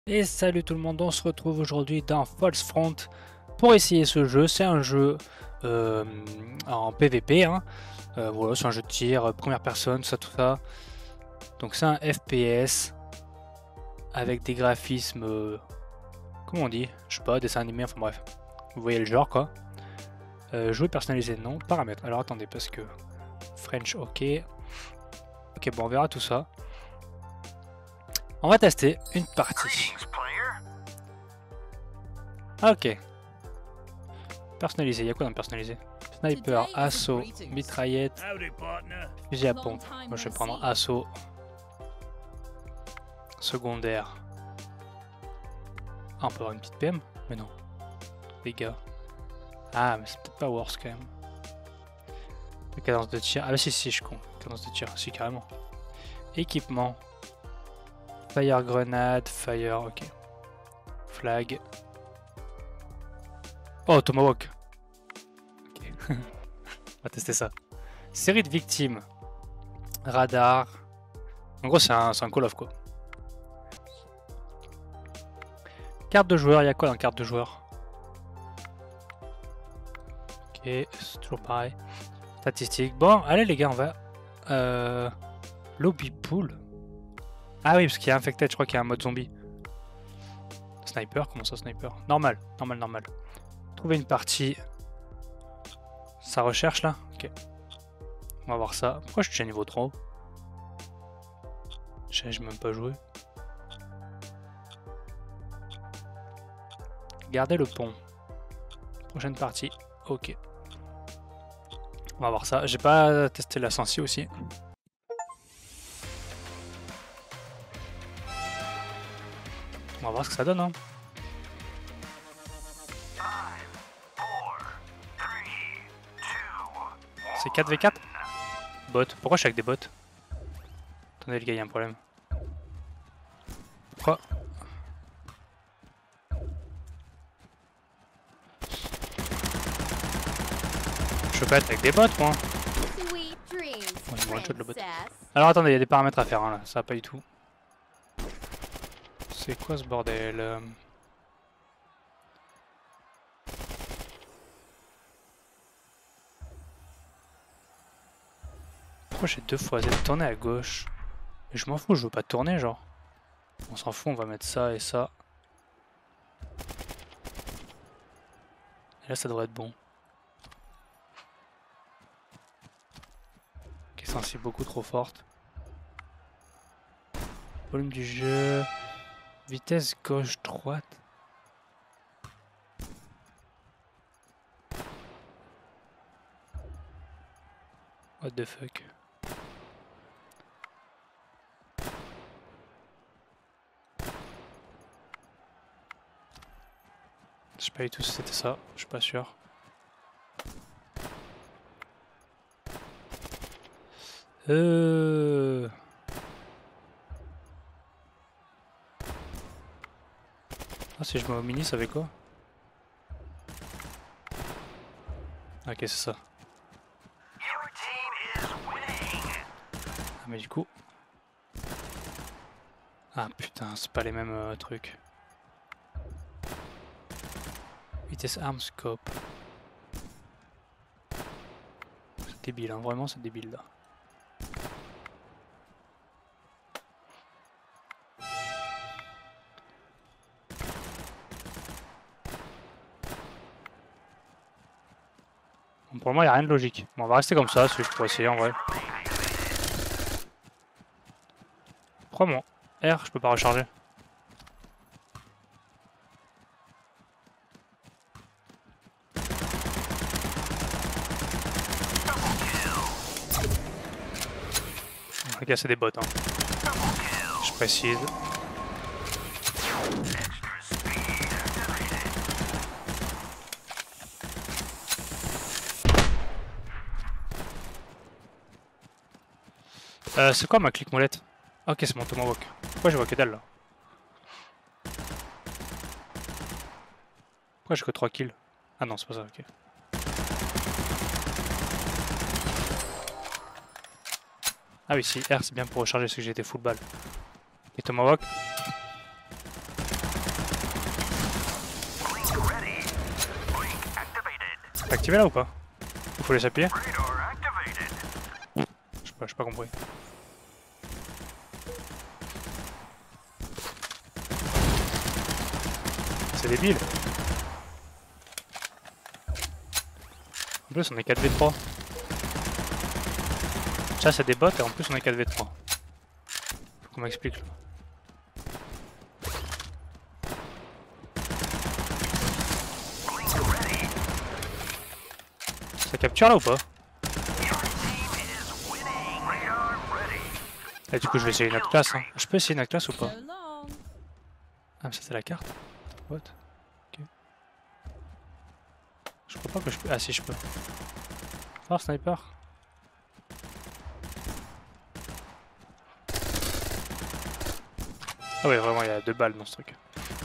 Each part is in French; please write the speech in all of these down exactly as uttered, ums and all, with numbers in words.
Et salut tout le monde, on se retrouve aujourd'hui dans False Front pour essayer ce jeu. C'est un jeu euh, en P V P, hein. euh, voilà, c'est un jeu de tir, euh, première personne, tout ça, tout ça. Donc c'est un F P S avec des graphismes, euh, comment on dit, je sais pas, dessin animé, enfin bref. Vous voyez le genre quoi. Euh, jouer personnalisé, non. Paramètres, alors attendez, parce que French, ok. Ok, bon, on verra tout ça. On va tester une partie. Ah, ok. Personnalisé, il y a quoi dans personnalisé? Sniper, assaut, mitraillette, fusil à pompe. Moi je vais prendre assaut. Secondaire. Ah, on peut avoir une petite P M? Mais non. Les gars. Ah, mais c'est peut-être pas worse quand même. La cadence de tir. Ah, bah si, si, je compte. Cadence de tir, si, carrément. Équipement. Fire grenade, fire, ok. Flag. Oh, Tomahawk. Ok. On va tester ça. Série de victimes. Radar. En gros, c'est un, un Call of quoi. Carte de joueur, il y a quoi dans carte de joueur? Ok, c'est toujours pareil. Statistiques. Bon, allez les gars, on va... Euh... Lobby pool. Ah oui, parce qu'il y a infected, je crois qu'il y a un mode zombie. Sniper, comment ça sniper? Normal, normal, normal. Trouver une partie. Ça recherche là? Ok. On va voir ça. Pourquoi je suis déjà niveau trois? Je n'ai même pas joué. Garder le pont. Prochaine partie. Ok. On va voir ça. J'ai pas testé la sensi aussi. On va voir ce que ça donne. Hein. C'est quatre v quatre? Bot. Pourquoi je suis avec des bots? Attendez les gars, il y a un problème. Pourquoi? Je peux pas être avec des bots moi. Ouais, le bot. Alors attendez, il y a des paramètres à faire hein, là, ça va pas du tout. C'est quoi ce bordel? Pourquoi j'ai deux fois Z tourner à gauche? Mais je m'en fous, je veux pas tourner genre. On s'en fout, on va mettre ça et ça. Et là ça devrait être bon. Ok, c'est beaucoup trop forte. Volume du jeu. Vitesse gauche-droite. What the fuck? Je sais pas du tout si c'était ça, je suis pas sûr. Euh... Ah, si je mets au mini, ça fait quoi? Ok, c'est ça. Ah, mais du coup... Ah putain, c'est pas les mêmes euh, trucs. Vitesse arm scope. C'est débile, hein, vraiment c'est débile là. Bon, pour moi il n'y a rien de logique. Bon, on va rester comme ça, si je pourrais essayer en vrai. Pourquoi mon R je peux pas recharger? On va casser des bots hein. Je précise. Euh, c'est quoi ma clique molette? Ok, c'est mon tomahawk. Pourquoi je vois que dalle là? Pourquoi j'ai que trois kills? Ah non, c'est pas ça, ok. Ah oui, si, R c'est bien pour recharger ce que j'ai été full balle. Et tomahawk. T'as activé là ou pas? Il faut les appuyer? Je sais pas, j'ai pas compris. C'est débile. En plus on est quatre v trois. Ça c'est des bots et en plus on est quatre v trois. Faut qu'on m'explique là. Ça capture là ou pas? Et du coup je vais essayer une autre classe hein. Je peux essayer une autre classe ou pas? Ah mais ça c'est la carte. What? Ok. Je crois pas que je peux... Ah si je peux. Oh sniper. Ah ouais vraiment il y a deux balles dans ce truc.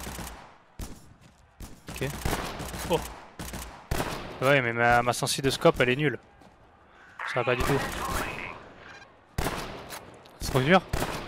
Ok. Oh. Ouais mais ma, ma sensi de scope elle est nulle. Ça va pas du tout. C'est trop dur.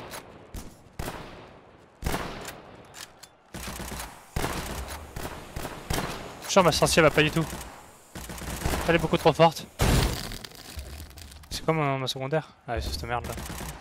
Genre ma sensi elle va pas du tout. Elle est beaucoup trop forte. C'est quoi ma, ma secondaire? Ah ouais c'est cette merde là.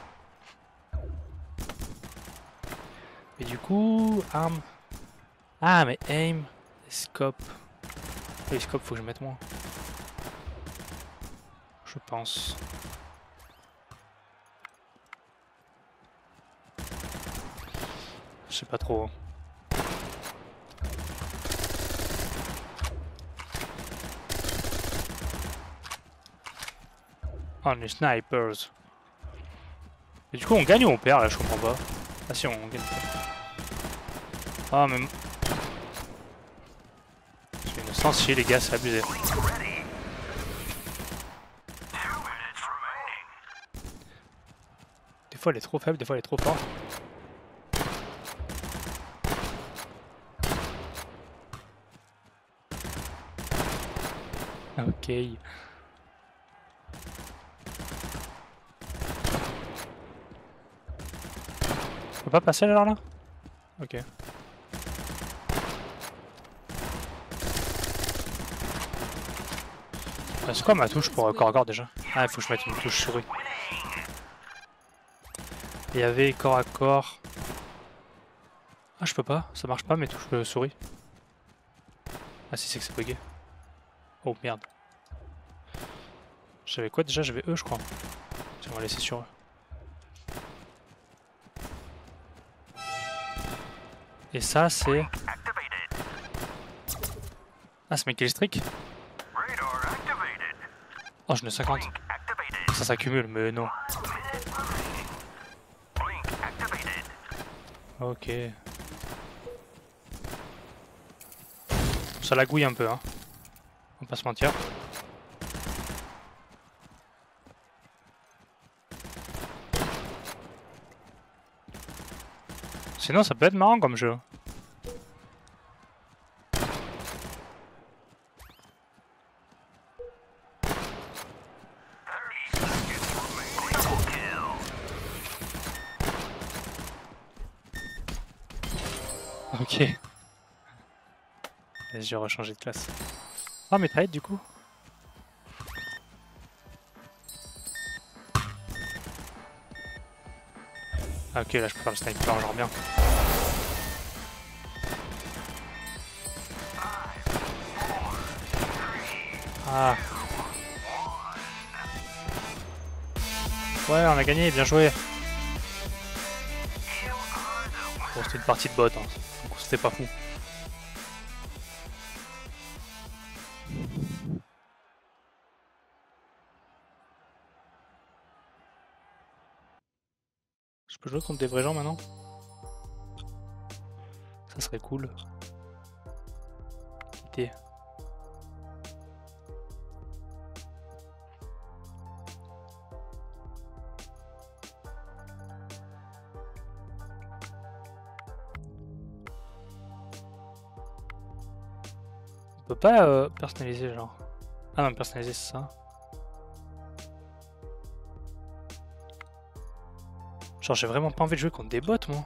Et du coup, arme. Ah mais aim, scope. Les scopes faut que je mette moins. Je pense. Je sais pas trop. Oh les snipers. Et du coup on gagne ou on perd là je comprends pas. Ah si on gagne pas. Ah même. J'ai une sensi les gars c'est abusé. Des fois elle est trop faible, des fois elle est trop forte. Ok. On peut pas passer alors là? Ok. C'est quoi ma touche pour corps à corps déjà? Ah il faut que je mette une touche souris. Il y avait corps à corps. Ah je peux pas, ça marche pas mes touches euh, souris. Ah si c'est que c'est bugué. Oh merde. J'avais quoi déjà? J'avais E je crois. On va laisser sur eux. Et ça c'est... Ah c'est McKillstreak. Oh j'en ai cinquante. Ça s'accumule mais non. Ok. Ça lagouille un peu hein. On va pas se mentir. Sinon ça peut être marrant comme jeu. Ok. Vas-y, je vais rechanger de classe. Ah, mais trade du coup. Ah, ok, là je peux faire le sniper, genre bien. Ah. Ouais, on a gagné, bien joué. Bon, c'était une partie de bot, hein. Donc c'était pas fou. Je peux jouer contre des vrais gens maintenant? Ça serait cool. Quitter. On peut pas euh, personnaliser genre. Ah non, personnaliser c'est ça. Genre j'ai vraiment pas envie de jouer contre des bots moi.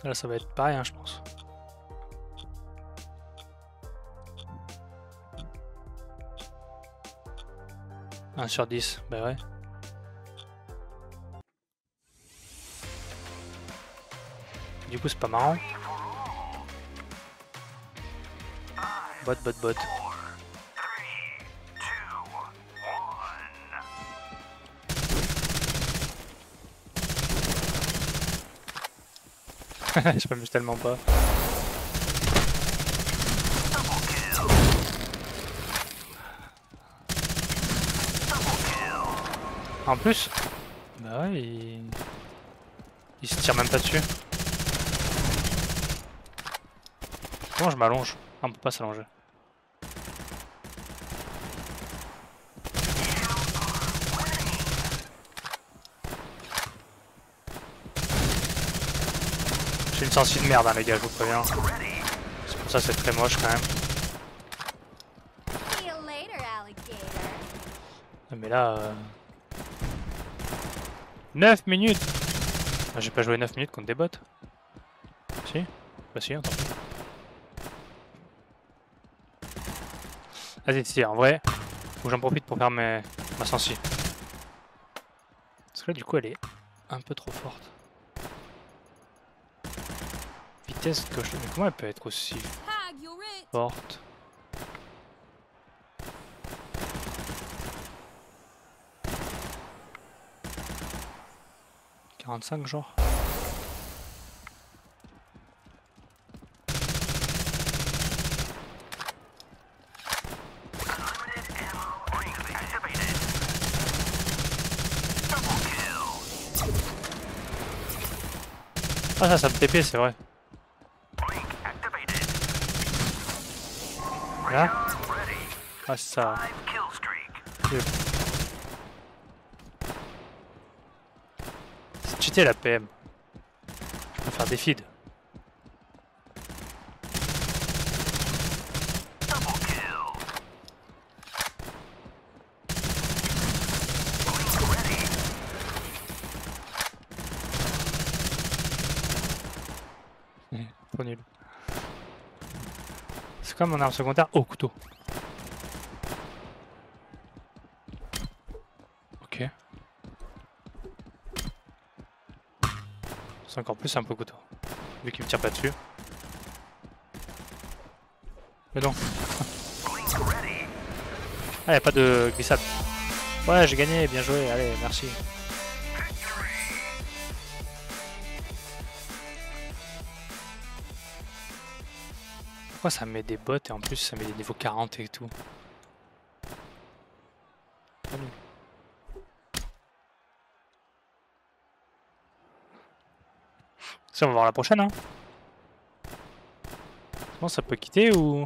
Là ça va être pareil hein, je pense. un sur dix, bah ouais. Du coup c'est pas marrant. Bot, bot, bot. Je m'amuse tellement pas. En plus, bah ouais, il... il se tire même pas dessus. Comment je m'allonge? Ah, on peut pas s'allonger. J'ai une sensi de merde hein, les gars, je vous préviens. C'est pour ça c'est très moche quand même. Mais là... Euh... neuf minutes. Ah, j'ai pas joué neuf minutes contre des bots. Si? Bah si, attends. Vas-y, si, en vrai, faut que j'en profite pour faire mes... ma sensi. Parce que là, du coup, elle est un peu trop forte. Vitesse gauche, mais comment elle peut être aussi forte? quarante-cinq genre. Ah ça, ça me T P, c'est vrai. Là. Ah c'est ça. C'est cheaté la P M. Je peux faire des feeds. Trop nul. C'est comme mon arme secondaire au couteau. Ok. C'est encore plus un peu couteau. Vu qu'il me tire pas dessus. Mais non. Ah, y'a pas de glissade. Ouais, j'ai gagné, bien joué, allez, merci. Pourquoi ça met des bots et en plus ça met des niveaux quarante et tout? Si on va voir la prochaine hein. Comment ça peut quitter ou...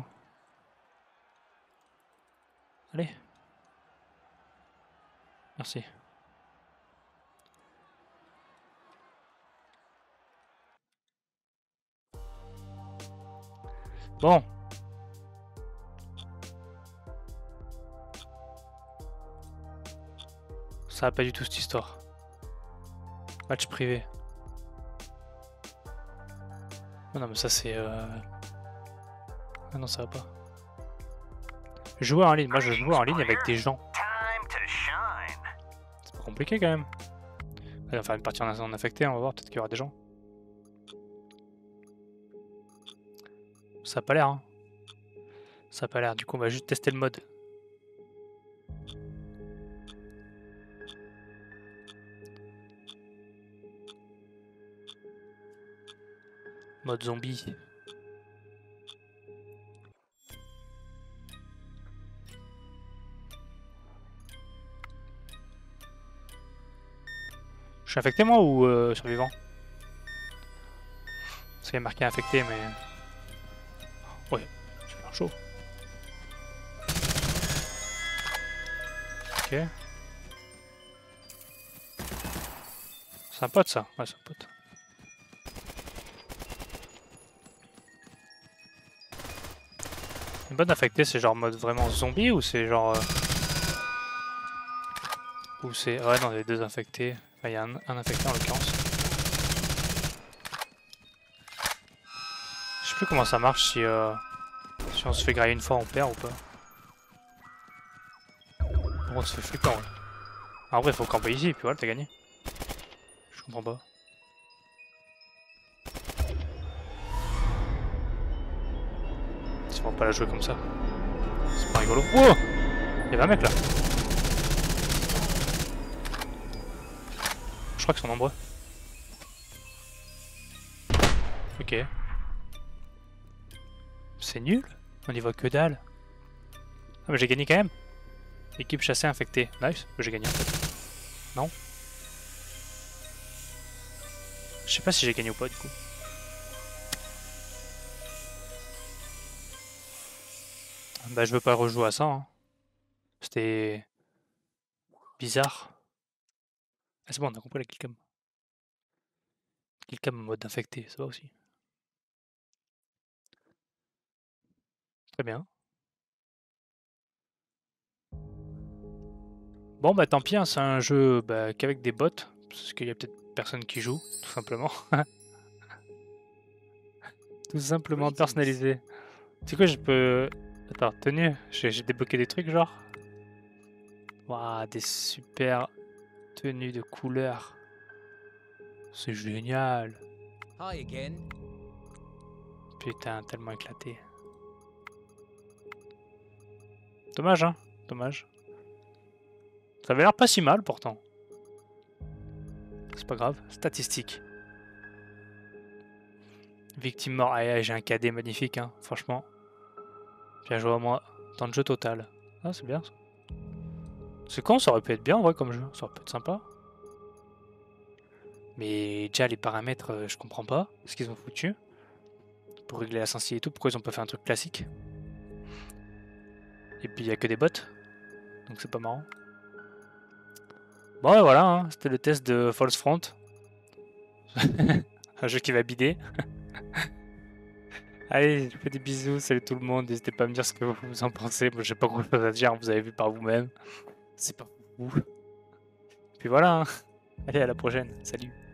Allez. Merci. Bon. Ça va pas du tout cette histoire. Match privé. Oh non mais ça c'est... Euh... Ah non ça va pas. Jouer en ligne, moi je joue en ligne avec des gens. C'est pas compliqué quand même. Allez, on va faire une partie en affecté, on va voir, peut-être qu'il y aura des gens. Ça a pas l'air hein. Ça a pas l'air, du coup on va juste tester le mode. Mode zombie. Je suis infecté moi ou euh, survivant? Parce qu'il y a marqué infecté mais... Ouais, super chaud. Ok. C'est un pote ça? Ouais c'est un pote. Une bonne affectée c'est genre mode vraiment zombie ou c'est genre... Euh... Ou c'est... Ouais non il y a deux infectés. Enfin il y a un, un infecté en l'occurrence. sais plus comment ça marche si, euh, si on se fait grailler une fois on perd ou pas. Bon, on se fait flipper en vrai. En vrai faut camper ici et puis voilà t'as gagné. Je comprends pas. C'est vraiment pas la jouer comme ça. C'est pas rigolo. Wow! Il y avait un mec là. Je crois qu'ils sont nombreux. Ok. C'est nul. On y voit que dalle. Ah mais j'ai gagné quand même. Équipe chassée infectée. Nice. J'ai gagné en fait. Non. Je sais pas si j'ai gagné ou pas du coup. Bah je veux pas rejouer à ça. Hein. C'était bizarre. Ah c'est bon, on a compris la killcam. Killcam en mode infecté, ça va aussi. Très bien. Bon bah tant pis, hein, c'est un jeu bah, qu'avec des bots, parce qu'il y a peut-être personne qui joue, tout simplement. Tout simplement personnalisé. Tu sais quoi, je peux... Attends, tenue, j'ai débloqué des trucs genre. Waouh, des super tenues de couleurs. C'est génial. Hi again. Putain, tellement éclaté. Dommage, hein, dommage. Ça avait l'air pas si mal pourtant. C'est pas grave, statistique. Victime mort, ah, j'ai un K D magnifique, hein, franchement. Bien joué à moi. Temps de jeu total. Ah, c'est bien ça. C'est con, ça aurait pu être bien en vrai comme jeu, ça aurait pu être sympa. Mais déjà les paramètres, euh, je comprends pas ce qu'ils ont foutu. Pour régler la sensibilité et tout, pourquoi ils ont pas fait un truc classique. Et puis il y a que des bots, donc c'est pas marrant. Bon, ouais, voilà, hein, c'était le test de False Front. Un jeu qui va bider. Allez, je vous fais des bisous, salut tout le monde, n'hésitez pas à me dire ce que vous en pensez. Moi j'ai pas grand chose à dire, vous avez vu par vous-même. C'est pas vous. Puis voilà, hein. Allez, à la prochaine, salut.